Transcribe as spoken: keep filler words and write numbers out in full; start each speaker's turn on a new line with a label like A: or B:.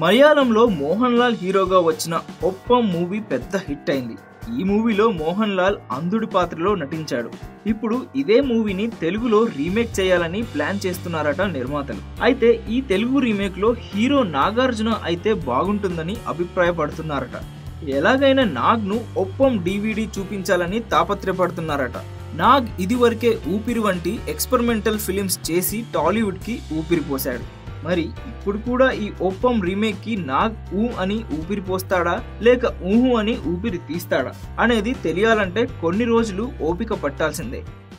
A: మలయాళంలో మోహన్ లాల్ హీరోగా వచ్చిన ఒప్పం మూవీ పెద్ద హిట్ అయింది. ఈ మూవీలో మోహన్ లాల్ అంధుడి పాత్రలో నటించాడు. ఇప్పుడు ఇదే మూవీని తెలుగులో రీమేక్ చేయాలని ప్లాన్ చేస్తున్నారట నిర్మాతలు. అయితే ఈ తెలుగు రీమేక్ లో హీరో నాగార్జున అయితే బాగుంటుందని అభిప్రాయపడుతున్నారట. ఎలాగైనా నాగ్ ను ఒప్పం డివిడి చూపించాలని తాపత్రయపడుతున్నారట. నాగ్ ఇదివరకే ఊపిరి వంటి ఎక్స్పెరిమెంటల్ ఫిలిమ్స్ చేసి టాలీవుడ్ కి ఊపిరి పోశాడు. మరి ఇప్పుడు కూడా ఈ ఒప్పం రీమేక్ కి నాగ్ ఊ అని ఊపిరి పోస్తాడా లేక ఊహు అని ఊపిరి తీస్తాడా అనేది తెలియాలంటే కొన్ని రోజులు ఓపిక పట్టాల్సిందే.